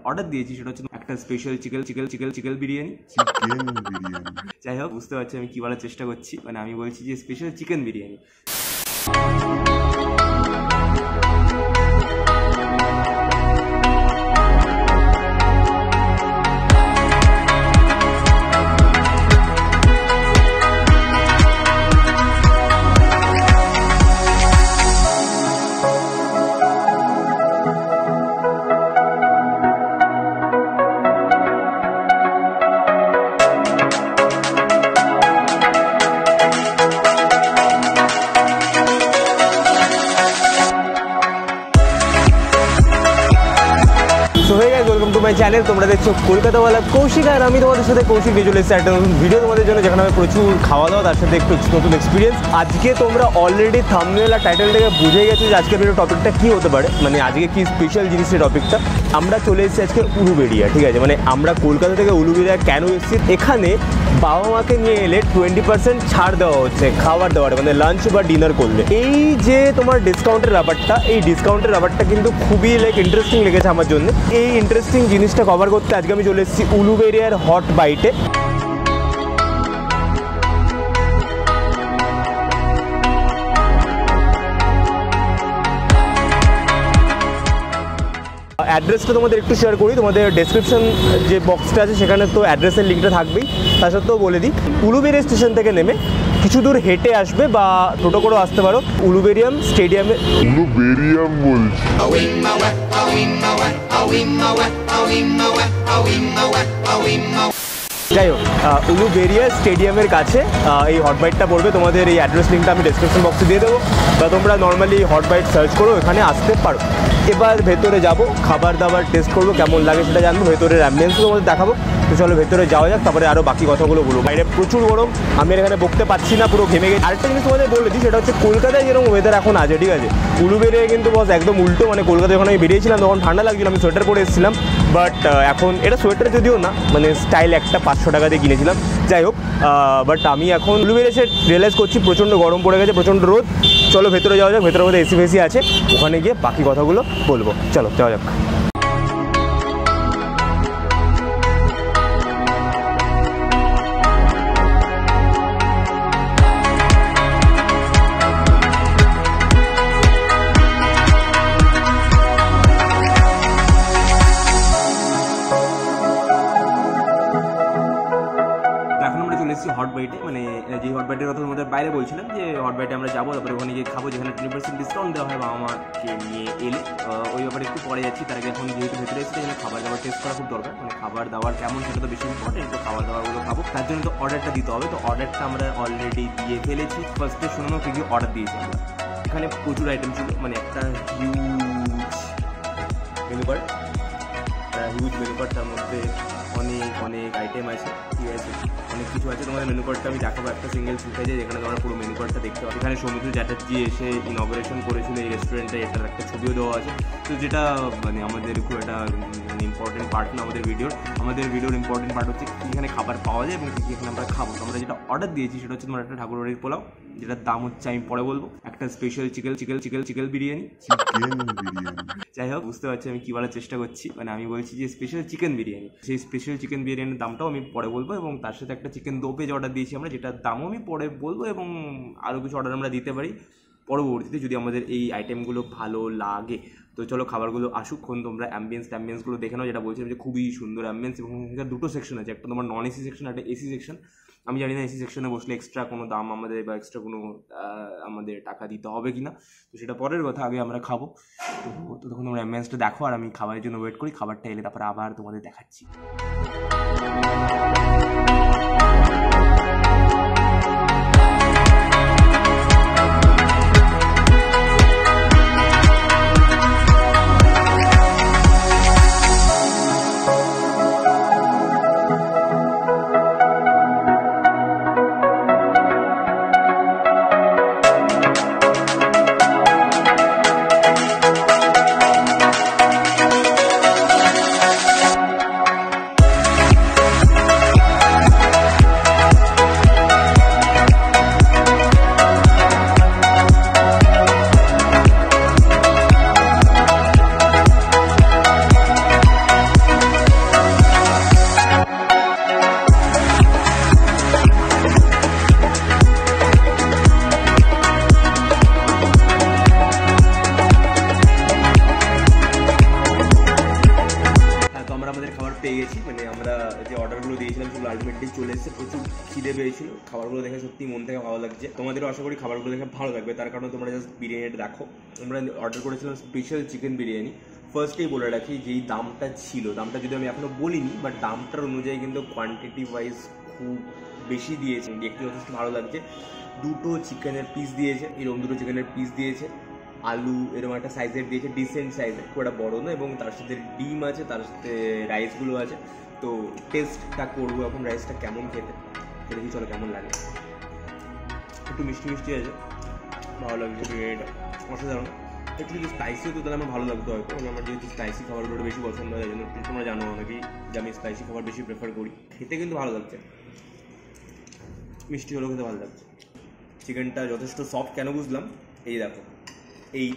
Order দিয়েছি সেটা হচ্ছে একটা স্পেশাল চিকেন বিরিয়ানি। যাই হোক, বুঝতে পারছি আমি কি বলার চেষ্টা করছি, মানে আমি বলছি যে special chicken biryani. Welcome to my channel. তোমরা দেখছো কলকাতাওয়ালা কৌশিক, আর আমি তোমাদের সাথে কৌশিক নিয়ে চলে এসেছি একটা নতুন ভিডিও তোমাদের জন্য, যেখানে আমি প্রচুর খাওয়া দাওয়া তার সাথে একটু নতুন এক্সপিরিয়েন্স। আজকে তোমরা অলরেডি থাম্বনেল আর টাইটেল থেকে বুঝে গেছো যে আজকের ভিডিও টপিকটা কী হতে পারে, মানে আজকে কি স্পেশাল জিনিসের টপিকটা। আমরা চলে এসেছি আজকে উলুবেড়িয়া, ঠিক আছে। মানে আমরা কলকাতা থেকে উলুবেড়িয়া কেন এসেছি, এখানে বাবা মাকে নিয়ে এলে 20% ছাড় দেওয়া হচ্ছে খাবার দাবার, মানে লাঞ্চ বা ডিনার করলে। এই যে তোমার ডিসকাউন্টের ব্যাপারটা, এই ডিসকাউন্টের ব্যাপারটা কিন্তু খুবই ইন্টারেস্টিং লেগেছে আমার জন্য। এই ইন্টারেস্টিং জিনিসটা কভার করতে আজকে আমি চলে এসেছি উলুবেড়িয়ার হট বাইটে। অ্যাড্রেসটা তোমাদের একটু শেয়ার করি, তোমাদের ডেসক্রিপশন যে বক্সটা আছে সেখানে তো অ্যাড্রেসের লিঙ্কটা থাকবেই। তার সত্ত্বেও বলে দিই, উলুবেড়িয়া স্টেশন থেকে নেমে কিছু দূর হেঁটে আসবে বা টোটো করেও আসতে পারো উলুবেরিয়াম স্টেডিয়ামে। উলুবেরিয়াম বলছি। যাই হোক, উলুবেড়িয়া স্টেডিয়ামের কাছে এই হট বাইটটা পড়বে। তোমাদের এই অ্যাড্রেস লিঙ্কটা আমি ডেসক্রিপশন বক্সে দিয়ে দেবো, বা তোমরা নর্মালি হট বাইট সার্চ করো, এখানে আসতে পারো। এবার ভেতরে যাব, খাবার দাবার টেস্ট করবো, কেমন লাগে সেটা জানবো, ভেতরের অ্যাম্বিয়েন্সও তোমাদের দেখাবো। তো চলো ভেতরে যাওয়া যাক, তারপরে আরও বাকি কথাগুলো বলবো। বাইরে প্রচুর গরম, আমি এখানে বকতে পারছি না, পুরো ঘেমে গেছি। আরেকটা জিনিস তোমাদের বলে দিই, সেটা হচ্ছে কলকাতায় যেরকম ওয়েদার এখন আছে, ঠিক আছে, উলুবেড়িয়া কিন্তু বস একদম উল্টো। মানে কলকাতায় যখন আমি বেরিয়েছিলাম তখন ঠান্ডা লাগছিল, আমি সোয়েটার পরে এসেছিলাম, বাট এখন এটা সোয়েটার যদিও না, মানে স্টাইল একটা 500 টাকা দিয়ে কিনেছিলাম। যাই হোক, বাট আমি এখন উলুবেড়িয়া এসে রিয়েলাইজ করছি প্রচণ্ড গরম পড়ে গেছে, প্রচণ্ড রোদ। চলো ভেতরে যাওয়া যাক, ভেতরে মধ্যে এসি ফেসি আছে, ওখানে গিয়ে বাকি কথাগুলো বলবো। চলো যাওয়া যাক। হট বাইটে, মানে যে হট বাইটের কথা তোমাদের বাইরে বলছিলাম, যে হট বাইটে আমরা যাবো, তারপরে ওখানে গিয়ে খাবো, যেখানে 20% ডিসকাউন্ট দেওয়া হয় বাবা মাকে নিয়ে এলে। ওই ব্যাপারে একটু পরে যাচ্ছি। তার আগে এখন যেহেতু ভেতরে এসেছে, এখানে খাবার দাবার টেস্ট করা খুব দরকার। মানে খাবার দাবার কেমন সেটা তো বেশি ইম্পর্টেন্ট, তো খাবার দাবারগুলো খাবো, তার জন্য তো অর্ডারটা দিতে হবে। তো অর্ডারটা আমরা অলরেডি দিয়ে ফেলেছি। ফার্স্টে শুনে নাও কি অর্ডার দিয়েছি আমরা। এখানে প্রচুর আইটেম ছিল, মানে একটা হিউজ মেনু কার্ড, তার মধ্যে অনেক আইটেম আছে, ঠিক আছে, অনেক কিছু আছে। তোমাদের মেনু কার্ডটা আমি দেখাবো, একটা সিঙ্গেল ফুটেজে, যেখানে তোমরা পুরো মেনু কার্ডটা দেখতে পাবে। এখানে সৌমিত্র চ্যাটার্জি এসে ইনঅপারেশন করেছিল এই রেস্টুরেন্টে, এটার একটা ছবিও দেওয়া আছে। তো যেটা মানে আমাদের খুব একটা ইম্পর্টেন্ট পার্ট না আমাদের ভিডিওর ইম্পর্টেন্ট পার্ট হচ্ছে এখানে খাবার পাওয়া যায় এবং কী এখানে আমরা খাবো। তো আমরা যেটা অর্ডার দিয়েছি সেটা হচ্ছে তোমার একটা ঠাকুরবাড়ির পোলাও, যেটার দাম হচ্ছে আমি পরে বলবো, একটা স্পেশাল চিকেন বিরিয়ানি। যাই হোক, বুঝতে পারছি আমি কী বলার চেষ্টা করছি, মানে আমি বলছি যে স্পেশাল চিকেন বিরিয়ানি। সেই স্পেশাল চিকেন বিরিয়ানির দামটাও আমি পরে বলবো, এবং তার সাথে একটা চিকেন দো পেজ অর্ডার দিয়েছি আমরা, যেটার দামও আমি পরে বলবো, এবং আরও কিছু অর্ডার আমরা দিতে পারি পরবর্তীতে যদি আমাদের এই আইটেমগুলো ভালো লাগে। তো চলো খাবারগুলো আসুকক্ষণ, তোমরা অ্যাম্বিয়েন্সগুলো দেখে নাও। যেটা বলছিলাম যে খুবই সুন্দর অ্যাম্বিয়েন্স, এবং এখানে দুটো সেকশন আছে, একটা তোমার নন এসি সেকশন, একটা এসি সেকশন। আমি জানি না এসি সেকশনে বসলে এক্সট্রা কোনো দাম আমাদের বা এক্সট্রা কোনো আমাদের টাকা দিতে হবে কি না, তো সেটা পরের কথা, আগে আমরা খাবো। তো তখন তোমরা অ্যাম্বিয়েন্সটা দেখো, আর আমি খাবারের জন্য ওয়েট করি। খাবারটা এলে তারপরে আবার তোমাদের দেখাচ্ছি। অলরেডি চলে এসেছে, প্রচুর খিদে পেয়েছিল। খাবারগুলো দেখে সত্যি মন থেকে ভালো লাগছে। তোমাদেরও আশা করি খাবারগুলো দেখে ভালো লাগবে, তার কারণে তোমরা জাস্ট বিরিয়ানিটা দেখো। আমরা অর্ডার করেছিলাম স্পেশাল চিকেন বিরিয়ানি। ফার্স্টেই বলে রাখি, যেই দামটা ছিল, দামটা যদি আমি এখনও বলিনি, বাট দামটার অনুযায়ী কিন্তু কোয়ান্টিটি ওয়াইজ খুব বেশি দিয়েছে, দেখতে যথেষ্ট ভালো লাগছে। দুটো চিকেনের পিস দিয়েছে, এরকম দুটো চিকেনের পিস দিয়েছে, আলু এরকম একটা সাইজের দিয়েছে, ডিসেন্ট সাইজের, খুব একটা বড়ো না, এবং তার সাথে ডিম আছে, তার সাথে রাইসগুলো আছে। তো টেস্টটা করবো এখন রাইসটা কেমন খেতে, দেখি চলো কেমন লাগে। একটু মিষ্টি মিষ্টি আছে, ভালো লাগছে বিরিয়ানিটা, অসাধারণ। একটু যদি স্পাইসি হতো তাহলে আমার ভালো লাগতো হয়তো, আমার যেহেতু স্পাইসি খাবারগুলো বেশি পছন্দ হয়, এই জন্য তোমরা জানো অনেকেই যে আমি স্পাইসি খাবার বেশি প্রেফার করি। খেতে কিন্তু ভালো লাগছে, মিষ্টি হলেও খেতে ভালো লাগছে। চিকেনটা যথেষ্ট সফট কেন বুঝলাম, এই দেখো, এই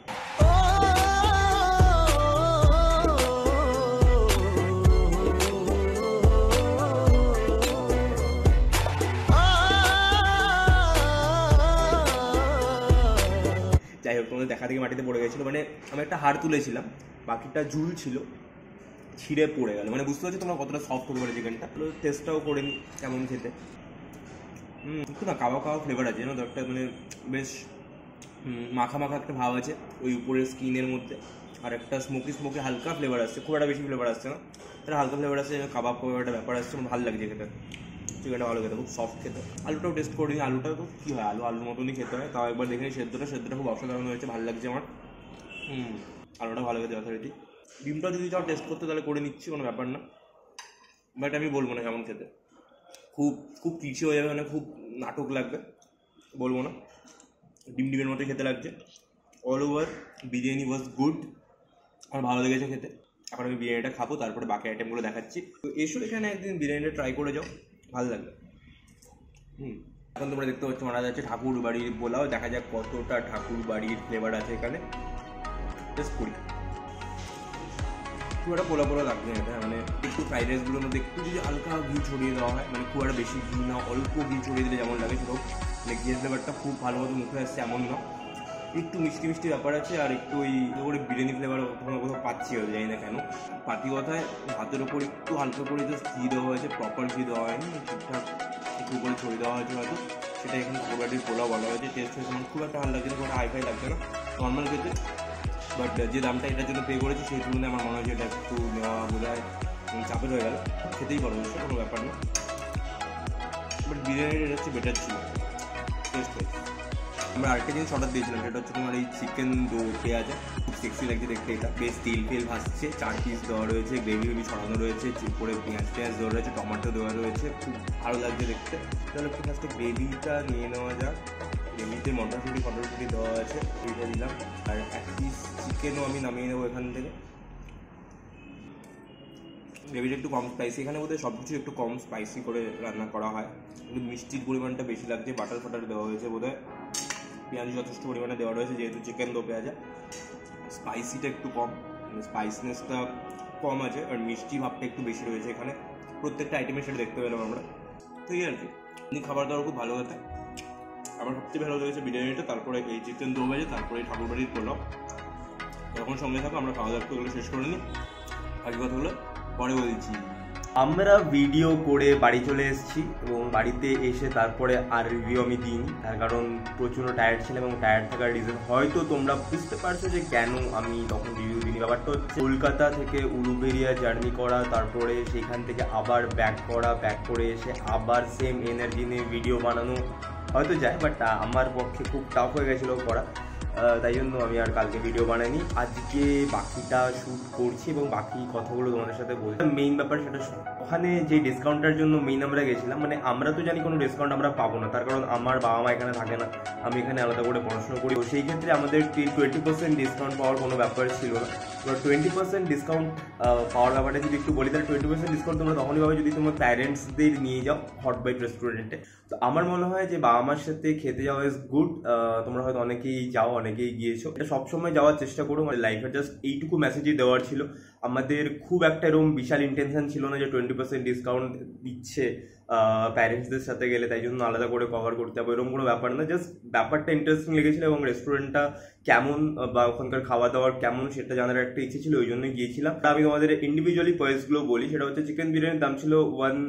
যাই হোক, তোমাদের দেখা থেকে মাটিতে পড়ে গেছিলো, মানে আমি একটা হাড় তুলেছিলাম, বাকিটা ঝুল ছিল, ছিঁড়ে পড়ে গেল। মানে বুঝতে পারছি তোমরা কতটা সফট হতে পারে চিকেনটা। টেস্টটাও করে নি কেমন খেতে। একটু না কাবা কাবা ফ্লেভার আছে জানো তো, একটা মানে বেশ মাখা মাখা একটা ভাব আছে ওই উপরের স্কিনের মধ্যে, আর একটা স্মোকি স্মোকি হালকা ফ্লেভার আসছে, খুব একটা বেশি ফ্লেভার আসছে না, একটা হালকা ফ্লেভার আসছে, কাবাব কাবাব একটা ব্যাপার আসছে, আমার ভালো লাগছে খেতে। চিকেনটা ভালো খেতে, খুব সফট খেতে। আলুটাও টেস্ট করিনি, আলুটা তো কী হয়, আলুর মতনই খেতে হয়, তাও একবার দেখে সেদ্ধটা খুব অসাধারণ হয়েছে, ভালো লাগছে আমার। আলুটা ভালো খেতে যথারীতি। ডিমটা যদি চাও টেস্ট করতে তাহলে করে নিচ্ছি, কোনো ব্যাপার না, বাট আমি বলবো না কেমন খেতে, খুব খুব কিচি হয়ে যাবে, মানে খুব নাটক লাগবে, বলবো না। ডিমের মতো খেতে লাগছে। All over biryani was good, আমার ভালো লেগেছে খেতে। এখন আমি বিরিয়ানিটা খাবো, তারপরে বাকি আইটেমগুলো দেখাচ্ছি। তো এসো এখানে একদিন বিরিয়ানিটা ট্রাই করে যাও, ভালো লাগবে। এখন তোমরা দেখতে পাচ্ছ মারা যাচ্ছে ঠাকুর বাড়ির পোলাও, দেখা যাক কতটা ঠাকুর বাড়ির ফ্লেভার আছে এখানে। টেস্ট করি। খুব একটা পোলা পোলা লাগছে না, মানে একটু ফ্রাইড রাইসগুলোর মধ্যে একটু যদি হালকা ঘি ছড়িয়ে দেওয়া হয়, মানে খুব একটা বেশি ঘি না, অল্প ঘি ছড়িয়ে দিলে যেমন লাগে সেটাও, মানে ঘিয়ের ফ্লেভারটা খুব ভালো মতো মুখে আসছে এমন না, একটু মিষ্টি মিষ্টি ব্যাপার আছে, আর একটু ওই করে বিরিয়ানি ফ্লেভার কোথাও কোথাও পাচ্ছি, হয়ে জানি না কেন। পাতি কথায় ভাতের ওপর একটু হালকা করে জাস্ট ঘি দেওয়া হয়েছে, প্রপার ঘি দেওয়া হয়নি, ঠিকঠাক একটু করে ছড়িয়ে দেওয়া হয়েছে হয়তো, সেটা এখানে ঠাকুরবাড়ির পোলাও বলা হয়েছে। টেস্ট হয়েছে আমার খুব একটা ভালো লাগছে না, খুব একটা হাইফাই লাগছে না, নর্মাল খেতে। বাট যে দামটা এটার জন্য পে করেছি সেই তুলনায় আমার মনে হয় যে এটা একটু নেওয়া বোধ হয় চাপের হয়ে গেল। খেতেই পারো অবশ্য, কোনো ব্যাপার না, বাট বিরিয়ানিটা এটা হচ্ছে বেটার ছিল টেস্ট হয়েছে। আমরা আরেকটা জিনিস অর্ডার দিয়েছিলাম, সেটা হচ্ছে তোমার এই চিকেন দো পেঁয়াজ, খুব সেক্সি লাগছে দেখতে, এটা বেশ তেল ফেল ভাসছে, 4 পিস দেওয়া রয়েছে, গ্রেভি ছড়ানো রয়েছে, উপরে পেঁয়াজ দেওয়া রয়েছে, টমেটো দেওয়া রয়েছে, খুব ভালো লাগছে দেখতে। তাহলে একটু ফার্স্টে গ্রেভিটা নিয়ে নেওয়া যাক। গ্রেভিতে মটরশুঁটি দেওয়া আছে, এইটা দিলাম, আর 1 পিস চিকেনও আমি নামিয়ে নেবো এখান থেকে। গ্রেভিটা একটু কম স্পাইসি, এখানে বোধহয় সব কিছু একটু কম স্পাইসি করে রান্না করা হয়, একটু মিষ্টির পরিমাণটা বেশি লাগছে, বাটার ফাটার দেওয়া হয়েছে বোধহয়, পেঁয়াজ যথেষ্ট পরিমাণে দেওয়া রয়েছে যেহেতু চিকেন দো পেঁয়াজা। স্পাইসিটা একটু কম, স্পাইসনেসটা কম আছে, আর মিষ্টি ভাবটা একটু বেশি রয়েছে এখানে, প্রত্যেকটা আইটেমের সেটা দেখতে পেলাম আমরা। তো এই আর কি, খাবার দাবার খুব ভালো হতো। আমার সবচেয়ে ভালো লেগেছে বিরিয়ানিটা, তারপরে এই চিকেন দো পেঁয়াজা, তারপরে এই ঠাকুরবাড়ির পোলাও। তখন সঙ্গে থাকো, আমরা খাওয়া দাওয়া শেষ করে নিই, বাকি কথাগুলো পরে বলছি। আমরা ভিডিও করে বাড়ি চলে এসেছি, এবং বাড়িতে এসে তারপরে আর রিভিউ আমি দিইনি, তার কারণ প্রচুর টায়ার্ড ছিলাম, এবং টায়ার্ড থাকার রিজন হয়তো তোমরা বুঝতে পারছো যে কেন আমি তখন রিভিউ দিইনি। ব্যাপারটা হচ্ছে কলকাতা থেকে উলুবেড়িয়া জার্নি করা, তারপরে সেখান থেকে আবার ব্যাক করা, ব্যাক করে এসে আবার সেম এনার্জি নিয়ে ভিডিও বানানো হয়তো যায়, বাট আমার পক্ষে খুব টাফ হয়ে গেছিলো করা, তাই জন্য আমি আর কালকে ভিডিও বানাইনি। আজকে বাকিটা শ্যুট করছি এবং বাকি কথাগুলো তোমাদের সাথে বলছি। মেইন ব্যাপার সেটা, ওখানে যে ডিসকাউন্টটার জন্য মেইন আমরা গেছিলাম, মানে আমরা তো জানি কোনো ডিসকাউন্ট আমরা পাবো না, তার কারণ আমার বাবা মা এখানে থাকে না, আমি এখানে আলাদা করে পড়াশোনা করি, তো সেই ক্ষেত্রে আমাদের 20% ডিসকাউন্ট পাওয়ার কোনো ব্যাপার ছিল না। এবার 20% ডিসকাউন্ট পাওয়ার ব্যাপারটা যদি একটু বলি, তাহলে 20% ডিসকাউন্ট তোমরা তখনই পাবে যদি তোমার প্যারেন্টসদের নিয়ে যাও হট বাইট রেস্টুরেন্টে। তো আমার মনে হয় যে বাবা মার সাথে খেতে যাওয়া ইজ গুড। তোমরা হয়তো অনেকেই যাও, অনেকেই গিয়েছো, এটা সবসময় যাওয়ার চেষ্টা করো। মানে লাইফে জাস্ট এইটুকু মেসেজই দেওয়ার ছিল, আমাদের খুব একটা এরকম বিশাল ইন্টেনশন ছিল না যে 20% ডিসকাউন্ট দিচ্ছে প্যারেন্টসদের সাথে গেলে, তাই জন্য আলাদা করে কভার করতে হবে, এরকম কোনো ব্যাপার না। জাস্ট ব্যাপারটা ইন্টারেস্টিং লেগেছিল, এবং রেস্টুরেন্টটা কেমন বা ওখানকার খাওয়া দাওয়ার কেমন সেটা জানার একটা ইচ্ছে ছিল, ওই জন্যই গিয়েছিলাম। আমি তোমাদের ইন্ডিভিজুয়ালি প্রাইসগুলো বলি, সেটা হচ্ছে চিকেন বিরিয়ানির দাম ছিল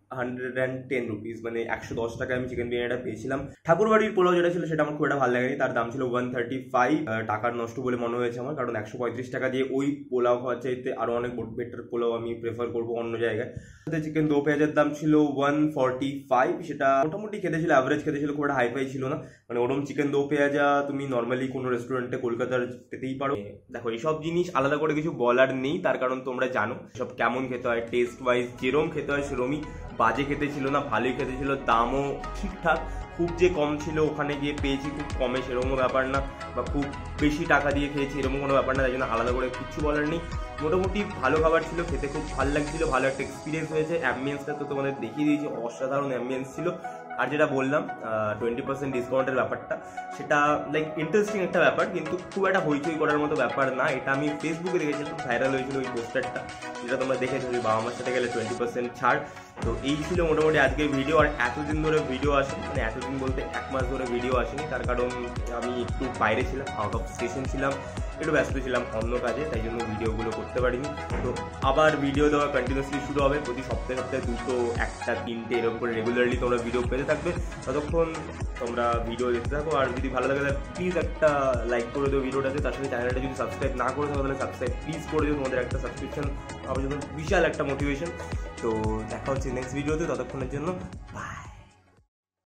110 রুপিস, মানে 110 টাকায় আমি চিকেন বিরিয়ানিটা পেয়েছিলাম। ঠাকুরবাড়ির পোলাও যেটা ছিল সেটা আমার খুব একটা ভালো লাগেনি, তার দাম ছিল 135। টাকার নষ্ট বলে মনে হয়েছে আমার, কারণ 135 টাকা দিয়ে ওই পোলাও খাওয়ার চাইতে আরও অনেক বেটার পোলাও আমি প্রেফার করবো অন্য জায়গায়। চিকেন দো পেঁয়াজের দাম ছিল 145, সেটা মোটামুটি খেতে ছিল, অ্যাভারেজ খেতে ছিল, খুব একটা হাইফাই ছিল না। মানে ওরম চিকেন দো পেঁয়াজা তুমি নর্মালি কোনো রেস্টুরেন্টে কলকাতার পেতেই পারো। দেখো এইসব জিনিস আলাদা করে কিছু বলার নেই, তার কারণ তোমরা জানো সব কেমন খেতে হয়, টেস্ট ওয়াইজ যেরম খেতে হয় সেরমই। বাজে খেতে ছিল না, ভালোই খেতে ছিল, দামও ঠিকঠাক। খুব যে কম ছিল ওখানে গিয়ে পেয়েছি খুব কমে সেরকমও ব্যাপার না, বা খুব বেশি টাকা দিয়ে খেয়েছি এরকম কোনো ব্যাপার না, তাই জন্য আলাদা করে কিচ্ছু বলার নেই। মোটামুটি ভালো খাবার ছিল, খেতে খুব ভালো লাগছিল, ভালো একটা এক্সপিরিয়েন্স হয়েছে। অ্যাম্বিয়েন্সটা তো তোমাদের দেখিয়ে দিয়েছি, অসাধারণ অ্যাম্বিয়েন্স ছিল। আর যেটা বললাম 20% ডিসকাউন্টের ব্যাপারটা, সেটা লাইক ইন্টারেস্টিং একটা ব্যাপার, কিন্তু খুব একটা হইচই করার মতো ব্যাপার না। এটা আমি ফেসবুকে দেখেছিলাম, ভাইরাল হয়েছিল ওই পোস্টারটা, যেটা তোমরা দেখেছো যে বাবা মার সাথে গেলে 20% ছাড়। তো এই ছিল মোটামুটি আজকের ভিডিও। আর এতদিন ধরে ভিডিও আসেনি, মানে এতদিন বলতে 1 মাস ধরে ভিডিও আসেনি, তার কারণ আমি একটু বাইরে ছিলাম, আউট অফ স্টেশন ছিলাম, একটু ব্যস্ত ছিলাম অন্য কাজে, তাই জন্য ভিডিওগুলো করতে পারিনি। তো আবার ভিডিও দেওয়া কন্টিনিউসলি শুরু হবে, প্রতি সপ্তাহে 2টো 1টা 3টে এরকম করে রেগুলারলি তোমরা ভিডিও পেতে থাকবে। ততক্ষণ তোমরা ভিডিও দেখতে থাকো, আর যদি ভালো লাগে তাহলে প্লিজ একটা লাইক করে দিও ভিডিওটাতে। তার সাথে চ্যানেলটা যদি সাবস্ক্রাইব না করে থাকো তাহলে সাবস্ক্রাইব প্লিজ করে দিও, তোমাদের একটা সাবস্ক্রিপশন আমার জন্য বিশাল একটা মোটিভেশন। তো দেখা হচ্ছে নেক্সট ভিডিওতে, ততক্ষণের জন্য বাই।